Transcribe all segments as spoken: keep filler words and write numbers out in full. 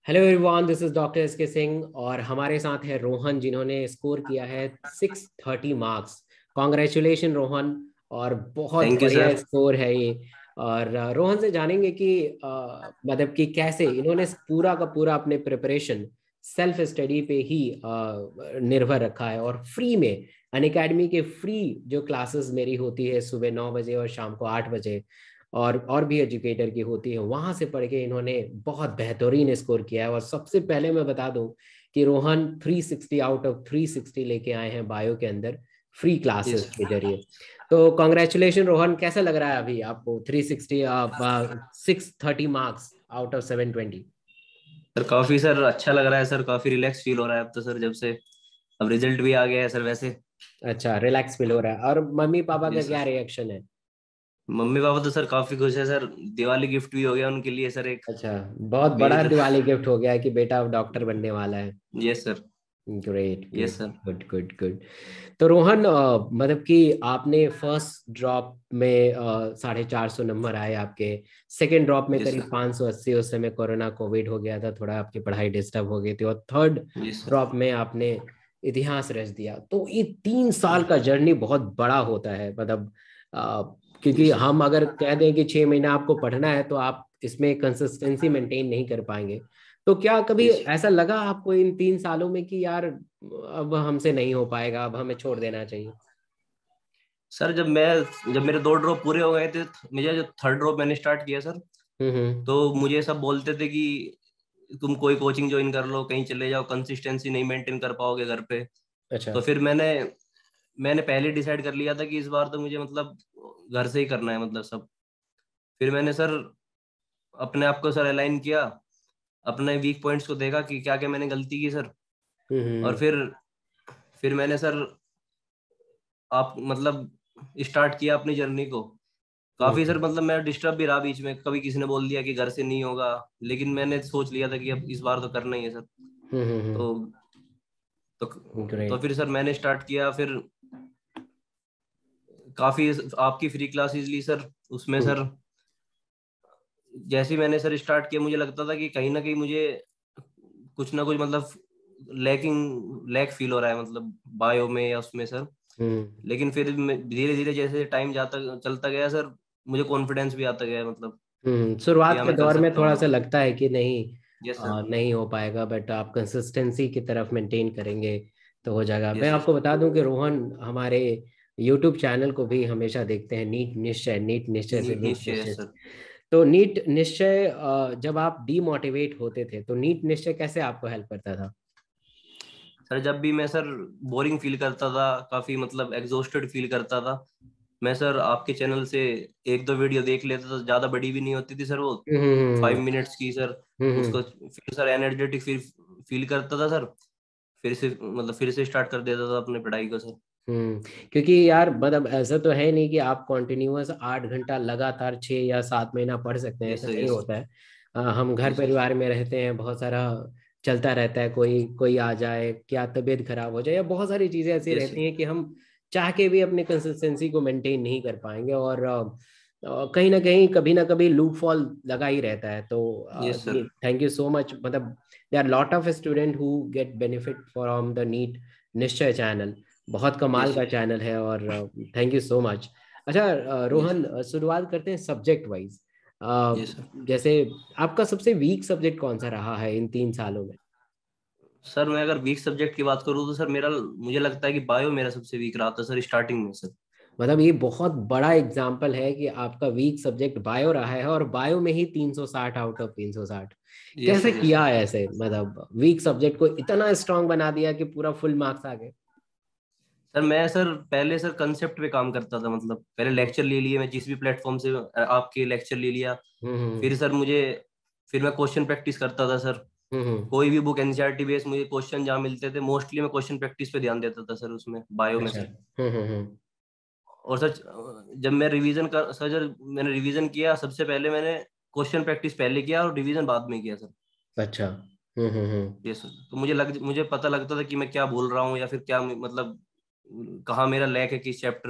Hello everyone, this is doctor S K Singh और हमारे साथ है रोहन जिन्होंने स्कोर किया है six thirty marks. Congratulation Rohan. और बहुत थैंक यू बढ़िया सर। स्कोर है ये। और अ, रोहन से जानेंगे कि अ, मतलब कि कैसे इन्होंने पूरा का पूरा अपने प्रिपरेशन सेल्फ स्टडी पे ही अ, निर्भर रखा है और फ्री में अनअकैडमी के फ्री जो क्लासेस मेरी होती है सुबह नौ बजे और शाम को आठ बजे, और और भी एजुकेटर की होती है, वहां से पढ़ के इन्होंने बहुत बेहतरीन स्कोर किया है। और सबसे पहले मैं बता दूं कि Rohan three sixty out of three sixty लेके आए हैं बायो के अंदर फ्री जी क्लासेस के सर। जरिए। तो कॉन्ग्रेचुलेशन रोहन, कैसा लग रहा है अभी आपको three sixty six thirty marks out of seven twenty? Sir काफी सर अच्छा लग रहा है सर, काफी रिलैक्स फील हो रहा है अब तो सर, जब से अब रिजल्ट भी आ गया है सर वैसे। अच्छा, रिलैक्स फील हो रहा है। और मम्मी पापा जी का सर। क्या रिएक्शन है? मम्मी पापा तो सर काफी खुश है सर। दिवाली गिफ्ट भी हो गया उनके लिए सर एक। अच्छा, बहुत बड़ा भेज दो। दिवाली गिफ्ट हो गया है कि बेटा अब डॉक्टर बनने वाला है। Yes sir. Great, yes good sir. Good good good. तो रोहन, अ, मतलब कि आपने फर्स्ट ड्रॉप में अ, साढ़े चार सौ नंबर आए आपके। सेकंड ड्रॉप में यस करीब सर। पाँच सौ अस्सी, उस समय कोरोना कोविड हो गया था, थोड़ा आपकी पढ़ाई डिस्टर्ब हो गई थी। और थर्ड यस सर। ड्रॉप में आपने इतिहास रच दिया। तो ये तीन साल का जर्नी बहुत बड़ा होता है, मतलब अ, क्योंकि यस सर। हम अगर कह दें कि छह महीना आपको पढ़ना है तो आप इसमें कंसिस्टेंसी मेंटेन नहीं कर पाएंगे। तो क्या कभी यस ऐसा लगा आपको इन तीन सालों में कि यार अब हमसे नहीं हो पाएगा, अब हमें छोड़ देना चाहिए? सर, जब मैं जब मेरे दो ड्रॉप पूरे हो गए थे, मुझे जो थर्ड ड्रॉप मैंने स्टार्ट किया सर, हम्म हम्म। तो मुझे सब बोलते थे कि तुम कोई कोचिंग ज्वाइन कर लो, कहीं चले जाओ, कंसिस्टेंसी नहीं मेंटेन कर पाओगे घर पे। अच्छा। तो फिर मैंने मैंने पहले डिसाइड कर लिया था कि इस बार तो मुझे मतलब घर से ही करना है मतलब सब। फिर मैंने सर अपने आप को सर अलाइन किया, अपने वीक पॉइंट्स को देखा कि क्या क्या मैंने गलती की सर। हम्म और हम्म फिर फिर मैंने सर आप मतलब स्टार्ट किया अपनी जर्नी को। काफी हम्म सर मतलब मैं डिस्टर्ब भी रहा बीच में, कभी किसी ने बोल दिया कि घर से नहीं होगा, लेकिन मैंने सोच लिया था कि अब इस बार तो करना ही है सर। हम्म हम्म। तो तो तो ग्रेट। फिर सर मैंने स्टार्ट किया। फिर काफी आपकी फ्री क्लासेस ली सर, उसमें सर जैसे ही मैंने सर स्टार्ट किया, मुझे लगता था कि कहीं ना कहीं मुझे कुछ ना कुछ मतलब लैकिंग लैक फील हो रहा है मतलब बायो में या उसमें सर। हम्म लेकिन फिर धीरे धीरे जैसे टाइम जाता चलता गया सर, मुझे कॉन्फिडेंस भी आता गया मतलब हम्म। कि शुरुआत हाँ के मैं कर दौर में सकता हूँ थोड़ा सा मतलब। लगता है कि नहीं, यस सर। आ, नहीं हो पाएगा, बट आप कंसिस्टेंसी की तरफ मेंटेन करेंगे तो हो जाएगा। मैं यस सर। आपको बता दूं कि रोहन हमारे यूट्यूब चैनल को भी हमेशा देखते हैं, नीट निश्चय, नीट निश्चय से नीट नीट निश्चय है निश्चय से। सर। तो नीट निश्चय, अ, जब आप डीमोटिवेट होते थे तो नीट निश्चय कैसे आपको हेल्प करता था? सर जब भी मैं सर बोरिंग फील करता था, काफी मतलब एग्जॉस्टेड फील करता था, मैं सर आपके चैनल से एक दो वीडियो देख लेता था, ज्यादा बड़ी भी नहीं होती थी सर वो, फाइव हम्म मिनट्स की सर। हम्म उसको हम्म फिर सर एनर्जेटिक फील फील करता था सर। फिर से मतलब फिर से स्टार्ट कर देता था अपनी पढ़ाई को सर। हम्म। क्योंकि यार मतलब ऐसा तो है नहीं कि आप कॉन्टिन्यूअस आठ घंटा लगातार छः या सात महीना पढ़ सकते हैं, यस ऐसा सर। नहीं यस होता है। अ, हम घर जी सर। परिवार में रहते हैं, बहुत सारा चलता रहता है, कोई कोई आ जाए, क्या तबीयत खराब हो जाए, या बहुत सारी चीज़ें ऐसी यस रहती सर। हैं कि हम चाह के भी अपनी कंसिस्टेंसी को मेंटेन नहीं कर पाएंगे। और अ, अ, कहीं ना कहीं कभी ना कभी लूप फॉल लगा ही रहता है। तो yes sir. Thank you so much, मतलब there are lot of student who get benefit from the NEET Nishchay channel. बहुत कमाल यस का सर। चैनल है और थैंक यू सो मच। अच्छा, अ, यस रोहन, अ, शुरुआत करते हैं सब्जेक्ट वाइज। Yes sir. जैसे आपका सबसे वीक सब्जेक्ट कौन सा रहा है इन तीन सालों में? सर मैं अगर वीक सब्जेक्ट की बात करूँ तो सर मेरा मुझे लगता है कि बायो मेरा सबसे वीक रहा था सर स्टार्टिंग में सर। मतलब ये बहुत बड़ा एग्जाम्पल है कि आपका वीक सब्जेक्ट बायो रहा है और बायो में ही तीन सौ साठ आउट ऑफ तीन सौ साठ। यस कैसे सर। यस किया सर। है ऐसे, मतलब वीक सब्जेक्ट को इतना स्ट्रांग बना दिया कि पूरा फुल मार्क्स आ गए? सर मैं सर पहले सर कंसेप्ट पे काम करता था, मतलब पहले हम्म लेक्चर ले लिए, मैं जिस भी प्लेटफॉर्म से अ, आपके लेक्चर ले लिया। हम्म फिर सर मुझे फिर मैं क्वेश्चन प्रैक्टिस करता था सर। हम्म हम्म। कोई भी बुक एनसीईआरटी बेस मुझे क्वेश्चन जहाँ मिलते थे, मोस्टली मैं क्वेश्चन प्रैक्टिस पे ध्यान देता था सर, उसमें बायो में अच्छा। सर। हम्म हम्म हम्म। और सर जब मैं रिवीजन कर सर जब मैंने रिवीजन किया, सबसे पहले मैंने क्वेश्चन प्रैक्टिस पहले किया और रिवीजन बाद में किया सर। अच्छा। हम्म हम्म हम्म। ये सर तो मुझे लग मुझे पता लगता था कि मैं क्या बोल रहा हूँ या फिर क्या मतलब कहाँ मेरा लैक है किस चैप्टर में।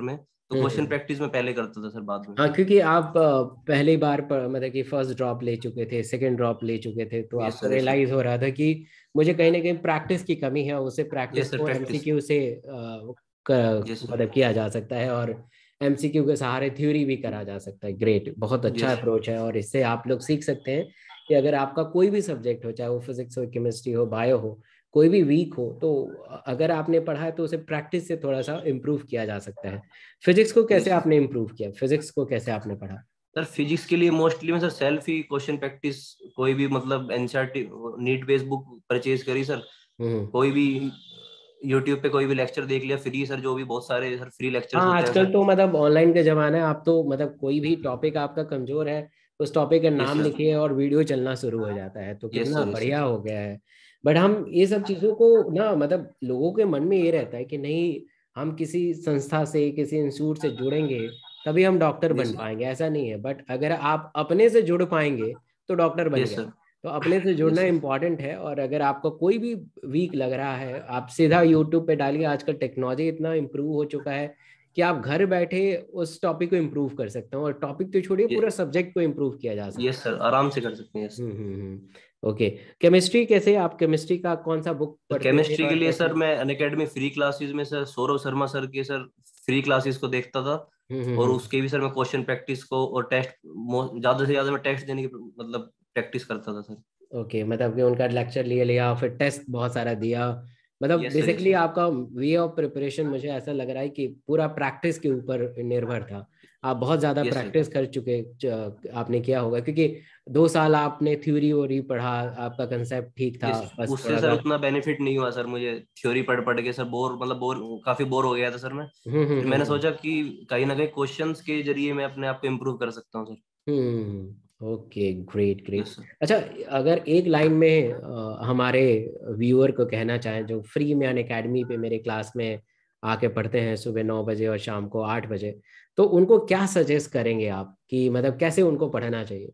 तो क्वेश्चन प्रैक्टिस में पहले करता था सर, बाद में। हाँ, क्योंकि आप अ, पहली बार पर, मतलब कि फर्स्ट ड्रॉप ले चुके थे, सेकंड ड्रॉप ले चुके थे, तो यस आपको सर, यस सर, रियलाइज हो रहा था कि मुझे कहीं ना कहीं प्रैक्टिस की कमी है, उसे प्रैक्टिस यस सर, को प्रैक्टिस, एमसीक्यू से अ, क- यस सर, मतलब किया जा सकता है, और एमसीक्यू के सहारे थ्योरी भी करा जा सकता है। ग्रेट, बहुत अच्छा यस, अप्रोच है, और इससे आप लोग सीख सकते हैं कि अगर आपका कोई भी सब्जेक्ट हो, चाहे वो फिजिक्स हो, केमिस्ट्री हो, बायो हो, कोई भी वीक हो, तो अगर आपने पढ़ा है तो उसे प्रैक्टिस से थोड़ा सा इम्प्रूव किया जा सकता है। फिजिक्स को कैसे यस। आपने इम्प्रूव किया, फिजिक्स को कैसे आपने पढ़ा? सर फिजिक्स के लिए मोस्टली मैं सर सेल्फ ही क्वेश्चन प्रैक्टिस, कोई भी मतलब NCERT NEET based book purchase करी सर, हम्म। कोई भी यूट्यूब पे कोई भी लेक्चर देख लिया फ्री सर, जो भी बहुत सारे सर फ्री लेक्चर्स हाँ, होते हैं आजकल सर। तो मतलब ऑनलाइन का जमाना है, आप तो मतलब कोई भी टॉपिक आपका कमजोर है, उस टॉपिक का यस नाम सर, लिखिए और वीडियो चलना शुरू हो जाता है, तो यस कितना सर, यस सर, बढ़िया हो गया है। बट हम ये सब चीज़ों को ना, मतलब लोगों के मन में ये रहता है कि नहीं, हम किसी संस्था से, किसी इंस्टीट्यूट से जुड़ेंगे तभी हम डॉक्टर बन यस सर, पाएंगे, ऐसा नहीं है। बट अगर आप अपने से जुड़ पाएंगे तो डॉक्टर बन यस गए। सर, तो अपने से जुड़ना यस सर, इंपॉर्टेंट है, और अगर आपको कोई भी वीक लग रहा है, आप सीधा यूट्यूब पे डालिए। आजकल टेक्नोलॉजी इतना इम्प्रूव हो चुका है कि आप घर बैठे उस टॉपिक को इम्प्रूव कर सकते हो, और टॉपिक तो छोड़िए, पूरा सब्जेक्ट को इम्प्रूव किया जा सकता यस सर, आराम से कर सकते हैं, यस। है। हम्म हम्म हम्म। ओके, केमिस्ट्री कैसे, आप केमिस्ट्री का कौन सा बुक सर पढ़ते थे केमिस्ट्री के और लिए कैसे? सर मैं अनअकैडमी फ्री क्लासेस में सर सौरभ शर्मा सर के सर फ्री क्लासेस को देखता था, हम्म हम्म और हम्म। उसके भी सर मैं क्वेश्चन प्रैक्टिस को और टेस्ट ज्यादा से ज्यादा मैं टेस्ट देने की मतलब प्रैक्टिस करता था सर। ओके, मतलब कि उनका लेक्चर लिए लिया, फिर टेस्ट बहुत सारा दिया, मतलब yes sir, yes basically sir, आपका वे ऑफ प्रिपरेशन मुझे ऐसा लग रहा है कि पूरा प्रैक्टिस के ऊपर निर्भर था। आप बहुत ज़्यादा यस सर। प्रैक्टिस कर चुके, च- आपने किया होगा, क्योंकि दो साल आपने थ्योरी वोरी पढ़ा, आपका कंसेप्ट ठीक था, यस, बस उससे थोड़ा सर सा। उतना बेनिफिट नहीं हुआ सर मुझे, थ्योरी पढ़ पढ़ के सर बोर मतलब बोर काफी बोर हो गया था सर मैं। हम्म हम्म फिर हम्म मैंने हम्म। सोचा कि कहीं ना कहीं क्वेश्चंस के जरिए मैं अपने आप को इम्प्रूव कर सकता हूँ सर। हम्म। Okay, great great. Yes sir. अच्छा, अगर एक लाइन में अ, हमारे व्यूअर को कहना चाहें जो फ्री में अन अकेडमी पे मेरे क्लास में आके पढ़ते हैं सुबह नौ बजे और शाम को आठ बजे, तो उनको क्या सजेस्ट करेंगे आप, कि मतलब कैसे उनको पढ़ना चाहिए?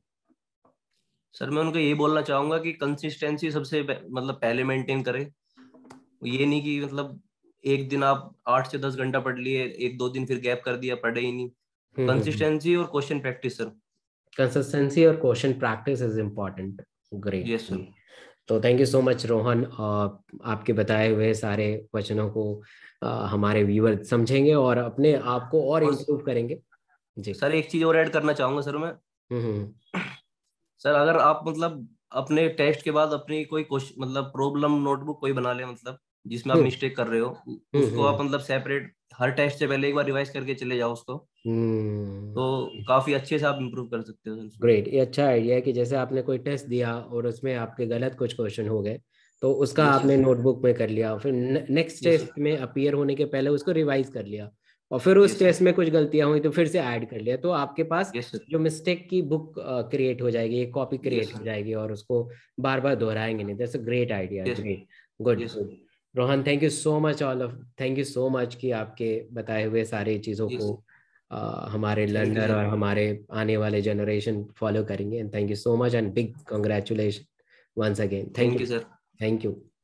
सर मैं उनको ये बोलना चाहूंगा कि कंसिस्टेंसी सबसे पह- मतलब पहले मेंटेन करें। ये नहीं कि मतलब एक दिन आप आठ से दस घंटा पढ़ लिए, एक दो दिन फिर गैप कर दिया, पढ़े ही नहीं। हम्म हम्म। कंसिस्टेंसी और क्वेश्चन प्रैक्टिस सर। कंसिस्टेंसी और question practice is important. Great. Yes sir. तो thank you so much Rohan, अ, आपके बताए हुए सारे वचनों को अ, हमारे व्यूअर समझेंगे और अपने आप को और और इम्प्रूव करेंगे। जी। सर एक चीज और ऐड करना चाहूंगा सर मैं। हम्म हम्म सर अगर आप मतलब अपने टेस्ट के बाद अपनी कोई क्वेश्चन मतलब प्रॉब्लम नोटबुक कोई बना ले मतलब जिसमें आप हम्म मिस्टेक कर रहे हो, हम्म उसको हम्म आप मतलब सेपरेट हर टेस्ट से पहले एक बार रिवाइज करके चले जाओ उसको, हम्म। तो काफी अच्छे से आप इम्प्रूव कर सकते हो सर उसमें। ग्रेट, ये अच्छा आइडिया है कि जैसे आपने कोई टेस्ट दिया और उसमें आपके गलत कुछ क्वेश्चन हो गए, तो उसका यस आपने सर, नोटबुक में कर लिया, फिर नेक्स्ट यस सर, टेस्ट में अपीयर होने के पहले उसको रिवाइज कर लिया, और फिर उस यस सर, टेस्ट में कुछ गलतियां हुई तो फिर से ऐड कर लिया, तो आपके पास यस सर, जो मिस्टेक की बुक क्रिएट हो जाएगी, एक कॉपी यस क्रिएट हो सर, जाएगी, और उसको बार बार दोहराएंगे नहीं। That's a great idea, yes, great. Good yes sir, good. Rohan, thank you so much, all of thank you so much कि आपके बताए हुए सारी चीज़ों यस। को अ, हमारे थैंक यू लर्नर सर। और हमारे आने वाले जनरेशन फॉलो करेंगे। And thank you so much and big congratulation once again, thank thank you. You sir. Thank you.